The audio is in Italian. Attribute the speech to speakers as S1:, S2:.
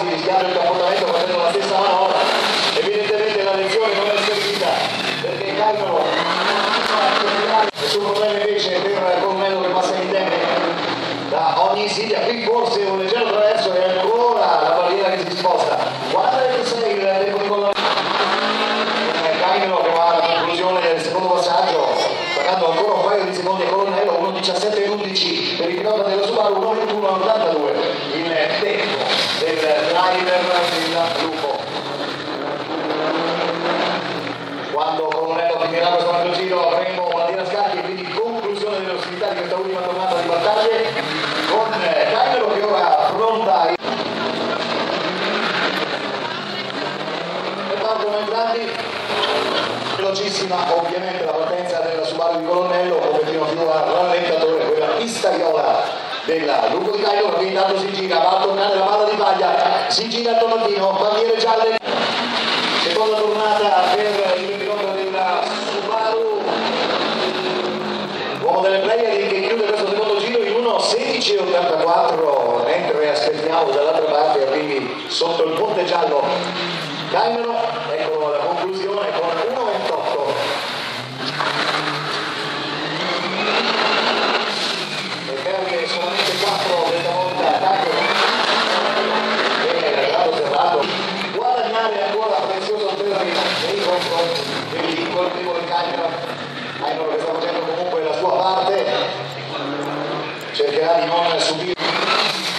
S1: quasi rischiando il capotamento facendo la stessa manovra. Evidentemente la lezione non è servita perché Caimano nessun problema invece per Colonnello che passa in tempo da ogni insidia. Qui forse un leggero traverso e ancora la barriera che si sposta. 4,26 il tempo di Colonnello. Caimano che va alla conclusione del secondo passaggio, pagando ancora un paio di secondi a Colonnello. 1,17,11 per il pilota dello Subaru, 1,21,82 il tempo del driver del gruppo. Quando Colonnello finirà questo quarto giro avremo una linea scacchi e quindi conclusione delle ostilità di questa ultima tornata di battaglie con Caimano che ora affronta e partono entrambi. Velocissima ovviamente la partenza della Subaru di Colonnello, un pochettino più a rallentatore quella pistaiolo del gruppo di Caimano che intanto si gira, va a tornare la palla di paglia, si gira il Tomattino, bandiere gialle, seconda tornata per il pilota della Subaru, uomo delle player che chiude questo secondo giro in 1,16,84, mentre aspettiamo dall'altra parte quindi sotto il ponte giallo Caimano. Ecco la conclusione con 1,28. E perde solamente 4 questa volta attacco e dato serrato guadagnare ancora prezioso terreno nei confronti del colpevole Caimano. Caimano che sta facendo comunque la sua parte, cercherà di non subire